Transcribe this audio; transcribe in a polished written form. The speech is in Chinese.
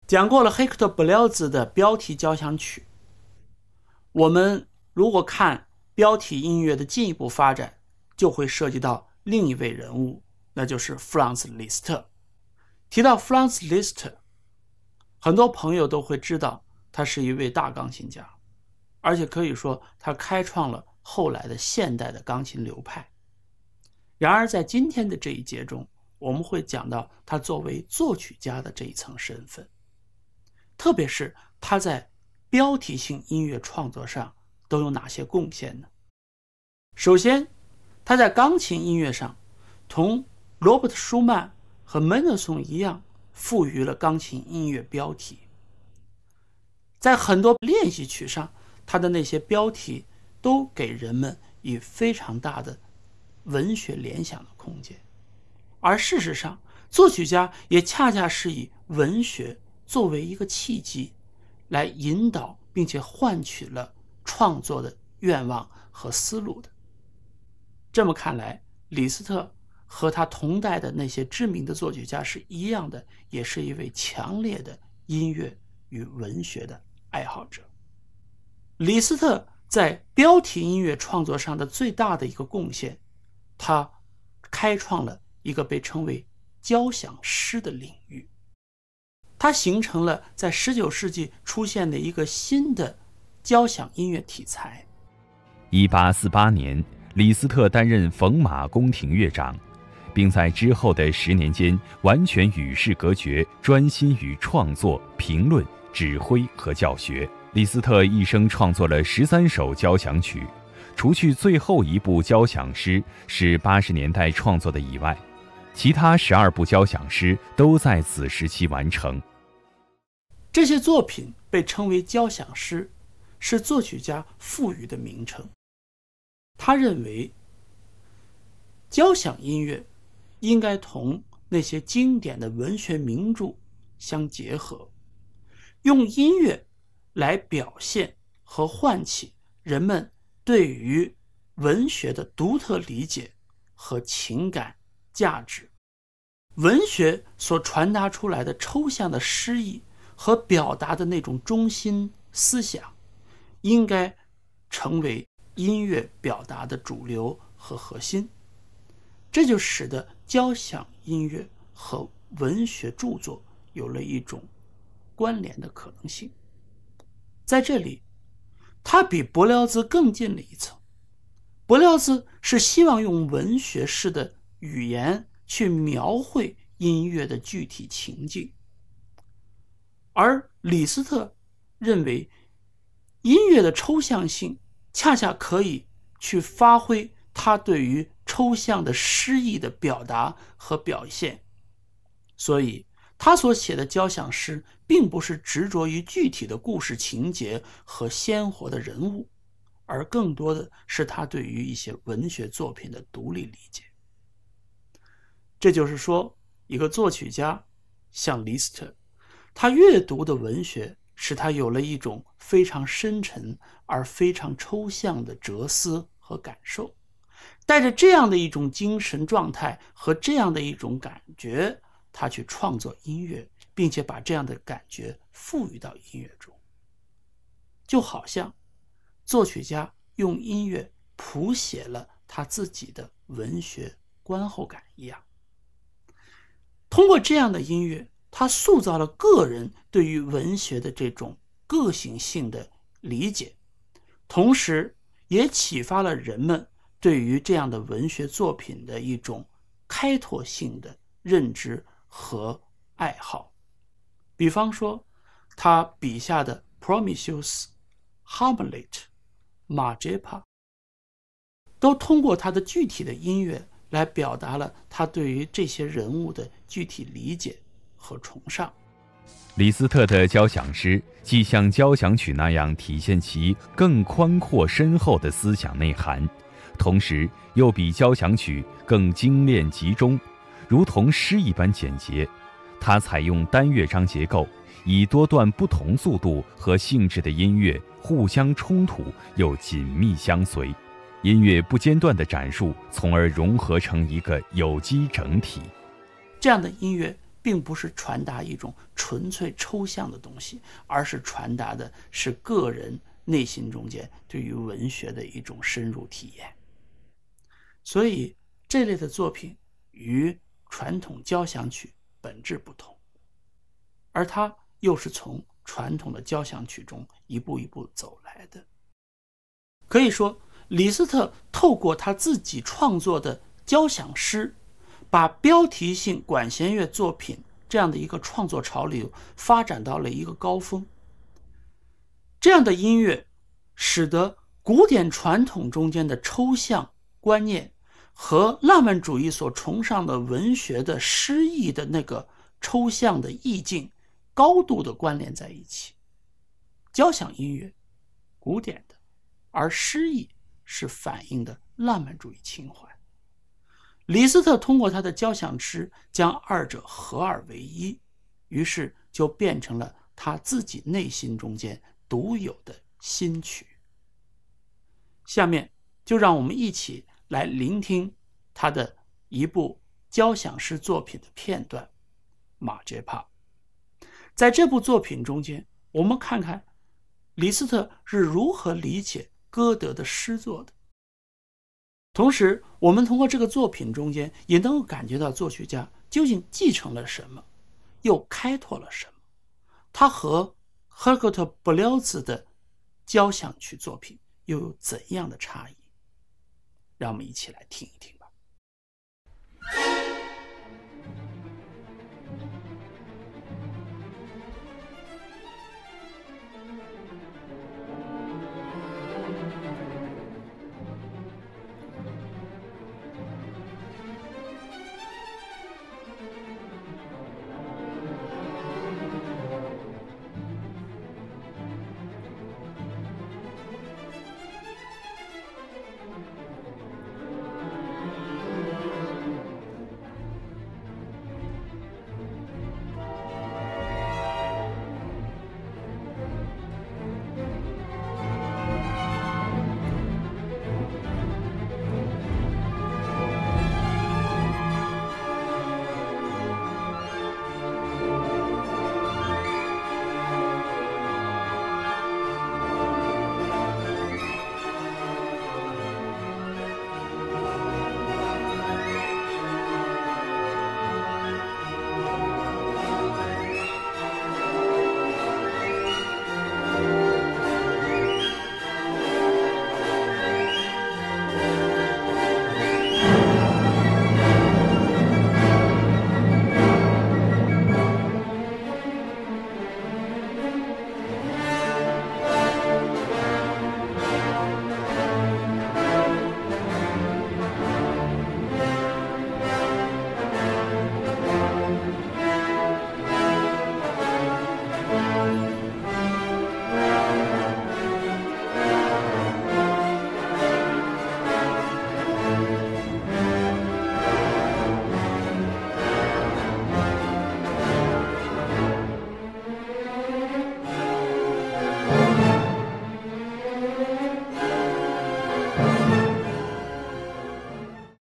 讲过了黑克特·布廖兹的标题交响曲，我们如果看标题音乐的进一步发展，就会涉及到另一位人物，那就是弗朗茨·李斯特。提到弗朗茨·李斯特，很多朋友都会知道他是一位大钢琴家，而且可以说他开创了后来的现代的钢琴流派。然而在今天的这一节中，我们会讲到他作为作曲家的这一层身份，特别是他在标题性音乐创作上都有哪些贡献呢？首先，他在钢琴音乐上同罗伯特·舒曼和门德松一样，赋予了钢琴音乐标题。在很多练习曲上，他的那些标题都给人们以非常大的文学联想的空间。而事实上，作曲家也恰恰是以文学作为一个契机，来引导并且换取了创作的愿望和思路的。这么看来，李斯特和他同代的那些知名的作曲家是一样的，也是一位强烈的音乐与文学的爱好者。李斯特在标题音乐创作上的最大的一个贡献，他开创了一个被称为交响诗的领域。它形成了在19世纪出现的一个新的交响音乐题材。 1848年，李斯特担任冯马宫廷乐长，并在之后的10年间完全与世隔绝，专心于创作、评论、指挥和教学。李斯特一生创作了13首交响曲，除去最后一部交响诗是80年代创作的以外，其他12部交响诗都在此时期完成。 这些作品被称为交响诗，是作曲家赋予的名称。他认为，交响音乐应该同那些经典的文学名著相结合，用音乐来表现和唤起人们对于文学的独特理解和情感价值。文学所传达出来的抽象的诗意和表达的那种中心思想，应该成为音乐表达的主流和核心。这就使得交响音乐和文学著作有了一种关联的可能性。在这里，他比柏辽兹更进了一层。柏辽兹是希望用文学式的语言去描绘音乐的具体情境，而李斯特认为音乐的抽象性恰恰可以去发挥他对于抽象的诗意的表达和表现。所以他所写的交响诗并不是执着于具体的故事情节和鲜活的人物，而更多的是他对于一些文学作品的独立理解。这就是说，一个作曲家像李斯特，他阅读的文学使他有了一种非常深沉而非常抽象的哲思和感受，带着这样的一种精神状态和这样的一种感觉，他去创作音乐，并且把这样的感觉赋予到音乐中，就好像作曲家用音乐谱写了他自己的文学观后感一样。通过这样的音乐，他塑造了个人对于文学的这种个性性的理解，同时也启发了人们对于这样的文学作品的一种开拓性的认知和爱好。比方说，他笔下的 Prometheus、Hamlet、马杰帕都通过他的具体的音乐来表达了他对于这些人物的具体理解和崇尚。 李斯特的交响诗既像交响曲那样体现其更宽阔深厚的思想内涵，同时又比交响曲更精炼集中，如同诗一般简洁。它采用单乐章结构，以多段不同速度和性质的音乐互相冲突又紧密相随，音乐不间断的展述，从而融合成一个有机整体。 这样的音乐并不是传达一种纯粹抽象的东西，而是传达的是个人内心中间对于文学的一种深入体验。所以这类的作品与传统交响曲本质不同，而它又是从传统的交响曲中一步一步走来的。可以说，李斯特透过他自己创作的交响诗，把标题性管弦乐作品这样的一个创作潮流发展到了一个高峰。这样的音乐使得古典传统中间的抽象观念和浪漫主义所崇尚的文学的诗意的那个抽象的意境高度的关联在一起。交响音乐古典的，而诗意是反映的浪漫主义情怀。李斯特通过他的交响诗将二者合二为一，于是就变成了他自己内心中间独有的新曲。下面就让我们一起来聆听他的一部交响诗作品的片段《马杰帕》。在这部作品中间，我们看看李斯特是如何理解歌德的诗作的。同时，我们通过这个作品中间也能够感觉到作曲家究竟继承了什么，又开拓了什么。他和赫尔特·布廖兹的交响曲作品又有怎样的差异？让我们一起来听一听吧。